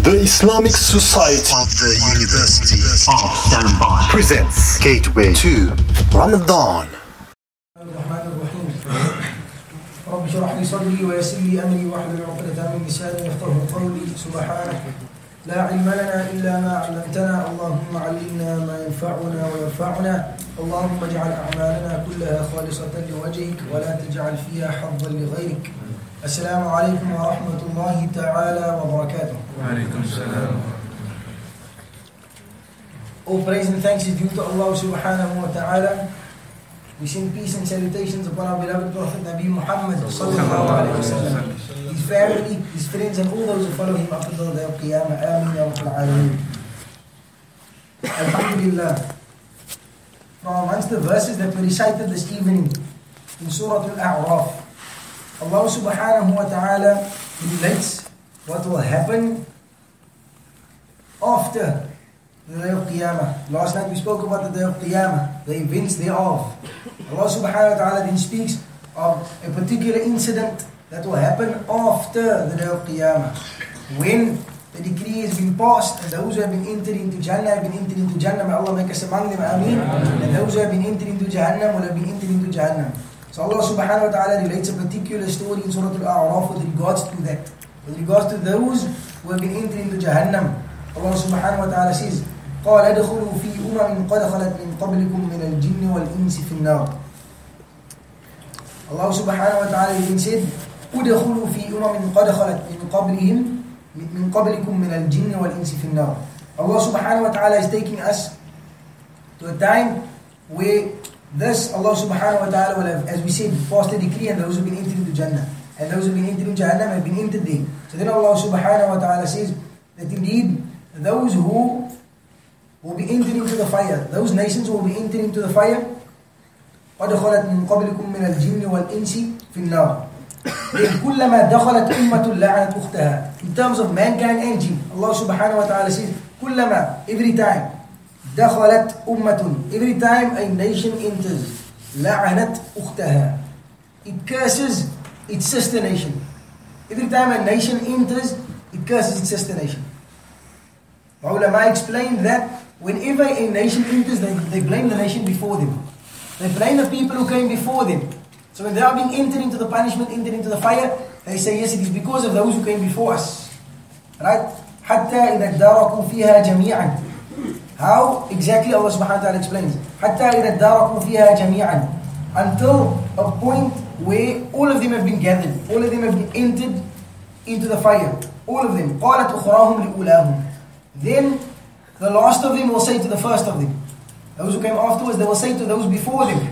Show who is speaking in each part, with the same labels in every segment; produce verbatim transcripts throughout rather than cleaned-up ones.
Speaker 1: The Islamic Society
Speaker 2: of the University
Speaker 1: of Standby presents Gateway to Ramadan.
Speaker 3: رب اشرح لي صدري ويسر لي امري واحلل عقدة من لساني يفقهوا قولي سبحانك لا علم لنا الا ما علمتنا اللهم علمنا ما ينفعنا ويرفعنا اللهم اجعل اعمالنا كلها خالصة لوجهك ولا تجعل فيها حظا لغيرك. السلام عليكم ورحمة الله تعالى وبركاته.
Speaker 4: وعليكم السلام.
Speaker 3: All praise and thanks is due to Allah subhanahu wa ta'ala. We send peace and salutations upon our beloved Prophet Nabi Muhammad sallallahu alayhi wa sallam, his family, his friends and all those who follow him up until the day of Qiyamah. Ameen ya Rabbal Alameen. Alhamdulillah. From amongst the verses that we recited this evening in Surah Al-A'raf, Allah subhanahu wa ta'ala relates what will happen after the day of Qiyamah. Last night we spoke about the day of Qiyamah, the events thereof. Allah subhanahu wa ta'ala then speaks of a particular incident that will happen after the day of Qiyamah, when the decree has been passed and those who have been entered into Jannah have been entered into Jannah. May Allah make us among them, Ameen. And those who have been entered into Jahannam will have been entered into Jahannam. So Allah subhanahu wa ta'ala relates a particular story in Surah Al-A'raf with regards to that. With regards to those who have been entered into Jahannam, Allah subhanahu wa ta'ala says, قَالَ ادْخُلُوا فِي أُمَمٍ قَدْ خَلَتْ مِنْ قَبْلِكُمْ مِنَ الْجِنِّ وَالْإِنسِ فِي النَّارِ. Allah subhanahu wa ta'ala then said, ادْخُلُوا فِي أُمَمٍ قَدْ خَلَتْ مِنْ قَبْلِهِمْ مِنْ قَبْلِكُمْ مِنَ الْجِنِّ وَالْإِنسِ فِي النَّارِ. Allah subhanahu wa ta'ala is taking us to a time where this Allah subhanahu wa ta'ala will have, as we said, passed a decree and those who have been entered into Jannah. And those who have been entered into Jahannam have been entered there. So then Allah subhanahu wa ta'ala says that indeed those who will be entered into the fire, those nations who will be entered into the fire, قَدْ خَلَتْ مِنْ قَبْلِكُمْ مِنَ الْجِنِّ وَالْإِنسِ فِي النَّارِ. Then كُلَّمَا دَخَلَتْ أُمَّةٌ لَعَنَتْ أُخْتَهَا. In terms of mankind and jinn, Allah subhanahu wa ta'ala says, كُلَّمَا, every time, دخلت أمة, every time a nation enters, لعنت أختها, it curses its sister nation. Every time a nation enters, it curses its sister nation. The ulama explained that whenever a nation enters, they, they blame the nation before them. They blame the people who came before them. So when they are being entered into the punishment, entered into the fire, they say, yes, it is because of those who came before us. Right? حتى إذا اداركوا فيها جميعا. How exactly Allah subhanahu wa ta'ala explains? حتى إذا اداركوا فيها جميعا. Until a point where all of them have been gathered, all of them have been entered into the fire. All of them. قالت أخراهم لأولاهم. Then the last of them will say to the first of them. Those who came afterwards, they will say to those before them,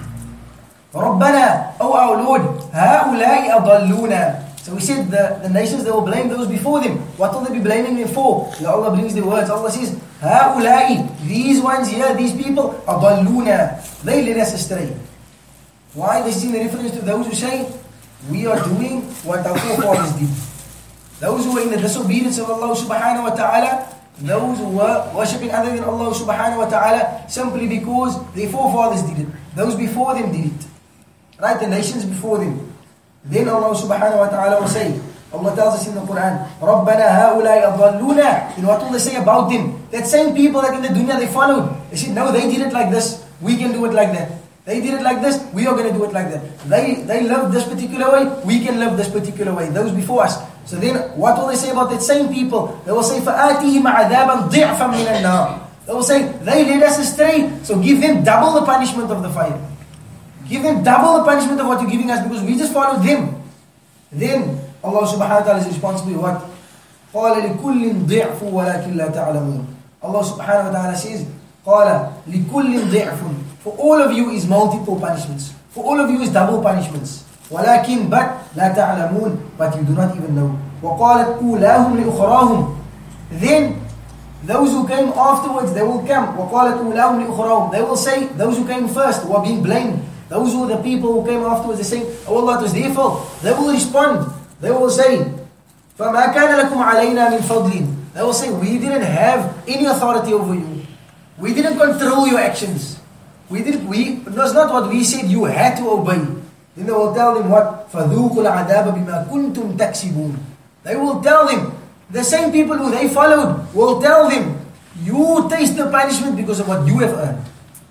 Speaker 3: ربنا, O our Lord, هؤلاء أضلونا. So we said the, the nations, they will blame those before them. What will they be blaming them for? So Allah brings the words. Allah says, هؤلاء, these ones here, these people, أضلونا. They led us astray. Why? This is in reference to those who say, we are doing what our forefathers did. Those who were in the disobedience of Allah subhanahu wa ta'ala, those who were worshipping other than Allah subhanahu wa ta'ala simply because their forefathers did it. Those before them did it. Right? The nations before them. Then Allah subhanahu wa ta'ala will say, Allah tells us in the Quran, رَبَّنَا هَؤُلَاءِ أَضَلُّونَا. And what will they say about them? That same people that in the dunya they followed. They said, no, they did it like this. We can do it like that. They did it like this. We are going to do it like that. They they lived this particular way. We can live this particular way. Those before us. So then, what will they say about that same people? They will say, فَآتِهِمْ عَذَابًا ضِعْفًا مِنَ النَّارِ. They will say, they led us astray. So give them double the punishment of the fire. Give them double the punishment of what you're giving us because we just followed them. Then Allah subhanahu wa ta'ala is responsible for what? قَالَ لِكُلٍّ ضِعْفٌ وَلَكِنْ لَا تَعْلَمُونَ. Allah subhanahu wa ta'ala says, قَالَ لِكُلٍّ ضِعْفٌ. For all of you is multiple punishments. For all of you is double punishments. وَلَكِنْ but لَا تَعْلَمُونَ. But you do not even know. وَقَالَتْ أُولَاهُمْ لِأُخْرَاهُمْ. Then those who came afterwards, they will come. وَقَالَتْ أُولَاهُمْ لِأُخْرَاهُم. They will say, those who came first, who are being blamed, those who are the people who came afterwards, they say, oh Allah, it was their fault. They will respond. They will say, فَمَا كَانَ لَكُمْ عَلَيْنَا مِنْ فَضْلٍ. They will say, we didn't have any authority over you. We didn't control your actions. We didn't, we, it was not what we said you had to obey. Then they will tell them what? فَذُوقُوا الْعَذَابَ بِمَا كُنْتُمْ تَكْسِبُونَ. They will tell them, the same people who they followed will tell them, you taste the punishment because of what you have earned.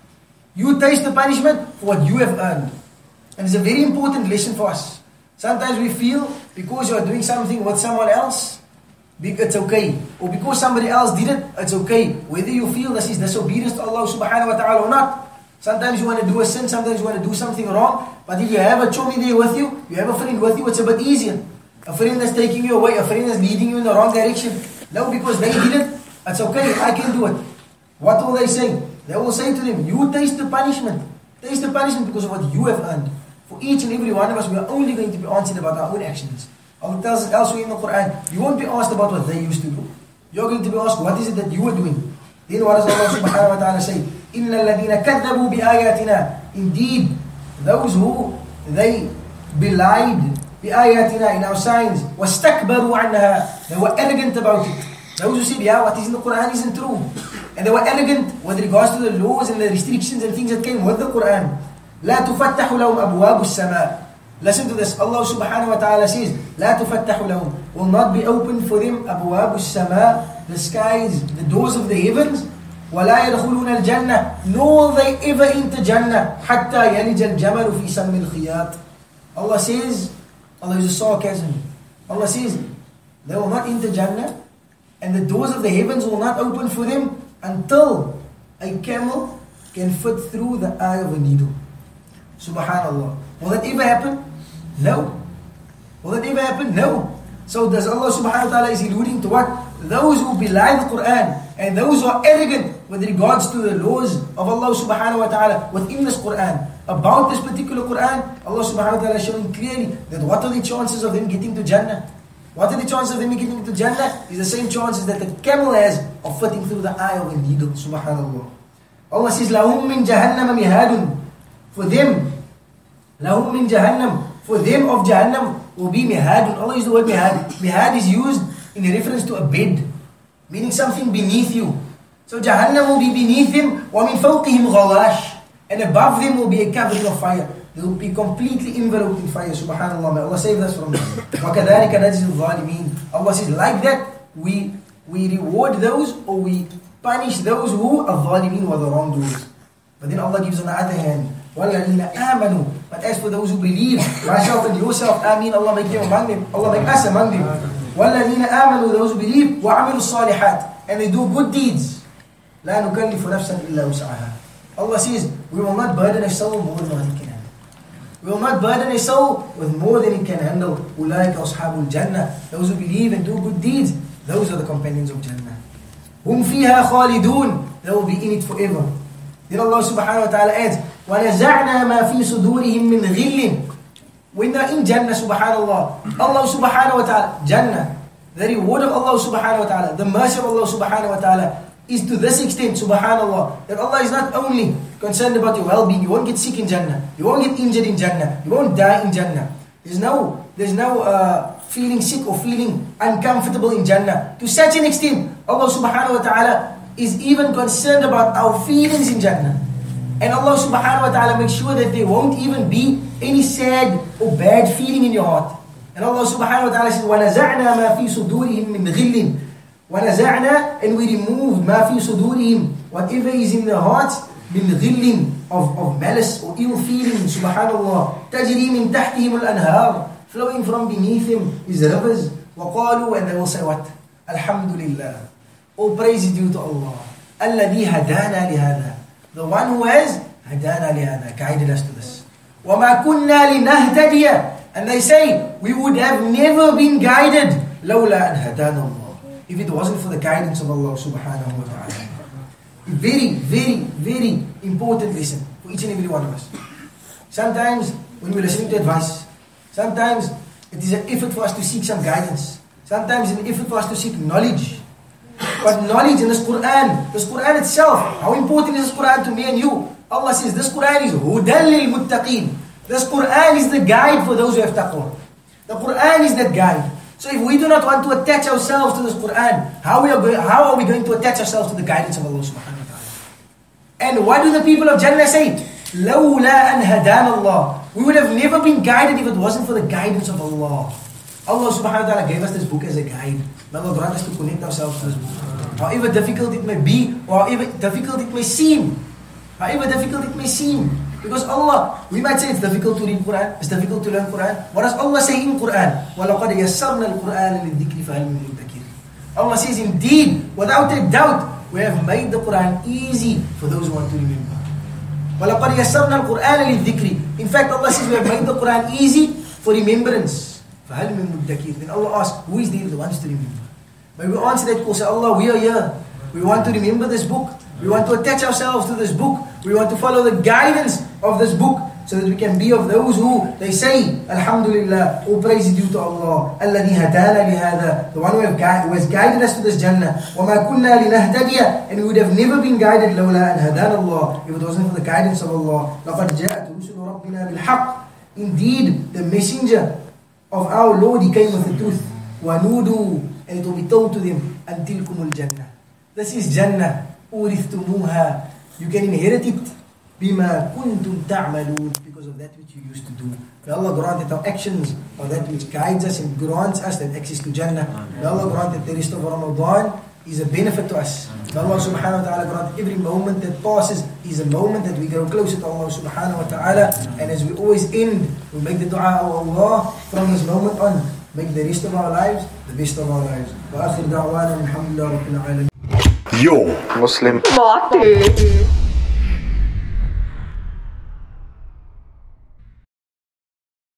Speaker 3: You taste the punishment for what you have earned. And it's a very important lesson for us. Sometimes we feel because you are doing something with someone else, it's okay. Or because somebody else did it, it's okay. Whether you feel this is disobedience to Allah subhanahu wa ta'ala or not. Sometimes you want to do a sin, sometimes you want to do something wrong. But if you have a chummy there with you, you have a friend with you, it's a bit easier. A friend that's taking you away, a friend that's leading you in the wrong direction. No, because they did it, it's okay, I can do it. What will they say? They will say to them, you taste the punishment. Taste the punishment because of what you have earned. For each and every one of us, we are only going to be answered about our own actions. Allah tells us elsewhere in the Quran, you won't be asked about what they used to do. You're going to be asked, what is it that you were doing? Then what does Allah subhanahu wa ta'ala say? إِنَّ الَّذِينَ كَذَّبُوا بِآيَاتِنَا Indeed, those who, they belied بِآيَاتِنَا in our signs, وَاسْتَكْبَرُوا عَنَّهَا They were arrogant about it. Those who said, yeah, what is in the Quran isn't true. And they were arrogant with regards to the laws and the restrictions and things that came with the Quran. لا تفتح لهم أبواب السماء Listen to this. Allah subhanahu wa ta'ala says, لا تفتح لهم Will not be open for them أبواب السماء The skies, the doors of the heavens. ولا يدخلون الجنة Nor will they ever enter Jannah حتى يلج الجمل في سم الخياط Allah says, Allah is a sarcasm. Allah says, they will not enter Jannah and the doors of the heavens will not open for them until a camel can fit through the eye of a needle. Subhanallah. Will that ever happen? No. Will that ever happen? No. So does Allah subhanahu wa ta'ala is alluding to what? Those who belie the Quran and those who are arrogant with regards to the laws of Allah subhanahu wa ta'ala within this Quran. About this particular Quran, Allah subhanahu wa ta'ala is showing clearly that what are the chances of them getting to Jannah? What are the chances of them getting to Jannah? Is the same chances that the camel has of fitting through the eye of a needle. Subhanallah. Allah says, لَهُمْ مِنْ جَهَنَّمَ مِهَادٌ For them, لَهُمْ مِنْ جَهَنَّمَ For them of Jahannam will be mihadun. Allah used the word mihad. Mihad is used in reference to a bed, meaning something beneath you. So Jahannam will be beneath them, وَمِنْ فَوْقِهِمْ غَوَاشٍ And above them will be a covering of fire. They will be completely enveloped in fire. Subhanallah. May Allah save us from that. وَكَذَلِكَ نَجْزِي الظَّالِمِينَ Allah says, like that, we we reward those or we punish those who are ظالمين or the wrongdoers. But then Allah gives on the other hand, وَالَّذِينَ آمَنُوا But as for those who believe, myself and yourself, Ameen, Allah make them among them. Allah make us among them. وَالَّذِينَ آمَنُوا Those who believe, وَعَمِلُوا الصَّالِحَاتِ And they do good deeds. لَا نُكَلِّفُ نَفْسًا إِلَّا وُسْعَهَا Allah says, we will not burden a soul more than what it can handle. We will not burden a soul with more than it can handle. أُولَٰئِكَ أَصْحَابُ الْجَنَّةِ Those who believe and do good deeds, those are the companions of Jannah. هُمْ فِيهَا خَالِدُونَ They will be in it forever. Then Allah subhanahu wa ta'ala adds, وَنَزَعْنَا مَا فِي صُدُورِهِمْ مِنْ غِلٍّ When they're in Jannah, subhanallah, Allah subhanahu wa ta'ala, Jannah, the reward of Allah subhanahu wa ta'ala, the mercy of Allah subhanahu wa ta'ala, is to this extent, subhanallah, that Allah is not only concerned about your well-being. You won't get sick in Jannah. You won't get injured in Jannah. You won't die in Jannah. There's no, there's no uh, feeling sick or feeling uncomfortable in Jannah. To such an extent, Allah subhanahu wa ta'ala is even concerned about our feelings in Jannah. And Allah subhanahu wa ta'ala makes sure that there won't even be any sad or bad feeling in your heart. And Allah subhanahu wa ta'ala says, وَنَزَعْنَا مَا فِي صُدُورِهِمْ مِنْ غِلٍّ وَنَزَعْنَا And we remove مَا فِي صُدُورِهِمْ Whatever is in their hearts, مِنْ غِلٍّ of, of malice or ill feeling, subhanallah. تَجْرِي مِنْ تَحْتِهِمُ الْأَنْهَارِ Flowing from beneath them is rivers. وَقَالُوا And they will say what? Alhamdulillah. All praise is due to Allah. الَّذِي هَدَانَا لِهَذَا The one who has هَدَانَا لِهَذَا guided us to this. وَمَا كُنَّا لِنَهْتَدِيَ And they say, we would have never been guided لَوْلَا أَنْ هَدَانَ اللَّهِ If it wasn't for the guidance of Allah subhanahu wa ta'ala. Very, very, very important lesson for each and every one of us. Sometimes when we're listening to advice, sometimes it is an effort for us to seek some guidance. Sometimes it's an effort for us to seek knowledge. But knowledge in this Quran, this Quran itself, how important is this Quran to me and you? Allah says this Quran is hudan lil muttaqeen. This Quran is the guide for those who have taqwa. The Quran is that guide. So if we do not want to attach ourselves to this Quran, how, we are going, how are we going to attach ourselves to the guidance of Allah subhanahu wa ta'ala? And what do the people of Jannah say? لَوْلَا أَنْ هَدَانَ اللَّهِ We would have never been guided if it wasn't for the guidance of Allah. Allah subhanahu wa ta'ala gave us this book as a guide. May Allah grant us to connect ourselves to this book. However difficult it may be, or however difficult it may seem. However difficult it may seem. Because Allah, we might say it's difficult to read Quran, it's difficult to learn Quran. What does Allah say in Quran? وَلَقَدْ يَسَّرْنَا الْقُرْآنَ لِلذِّكْرِ فَهَلْ مِن مُدَّكِرٍ. Allah says, indeed, without a doubt, we have made the Quran easy for those who want to remember. وَلَقَدْ يَسَّرْنَا الْقُرْآنَ لِلذِّكْرِ. In fact, Allah says we have made the Quran easy for remembrance. فَهَلْ مِن مُدَّكِرٍ. Then Allah asks, who is there that wants to remember? May we answer that call, say, Allah, we are here. We want to remember this book. We want to attach ourselves to this book. We want to follow the guidance of this book so that we can be of those who, they say, Alhamdulillah, all praise is due to Allah. الَّذِي هَدَانَا لِهَذَا. The one who, have gui- who has guided us to this Jannah. وَمَا كُنَّا لِنَهْتَدِيَ. And we would have never been guided لَوْلَا أَنْ هَدَانَ اللَّهِ. If it wasn't for the guidance of Allah. لَقَدْ جَاءَتْ رُسُلُ رَبِّنَا بِالْحَقِّ. Indeed, the messenger of our Lord, he came with the truth. وَنُودُوا. And it will be told to them, أَنْتِلْكُمُ الْجَنَّةِ. This is Jannah. أُورِثْتُمُوهَا. You can inherit it. بِمَا كُنْتُمْ تَعْمَلُونَ. Because of that which you used to do. May Allah grant that our actions are that which guides us and grants us that access to Jannah. May Allah grant that the rest of Ramadan is a benefit to us. May Allah subhanahu wa ta'ala grant every moment that passes is a moment that we grow closer to Allah subhanahu wa ta'ala. And as we always end, we make the dua of Allah from this moment on. Make the rest of our lives the best of our lives. Wa akhir da'wana alhamdulillah rabbil alamin.
Speaker 1: Yo
Speaker 2: Muslim.
Speaker 4: Mate.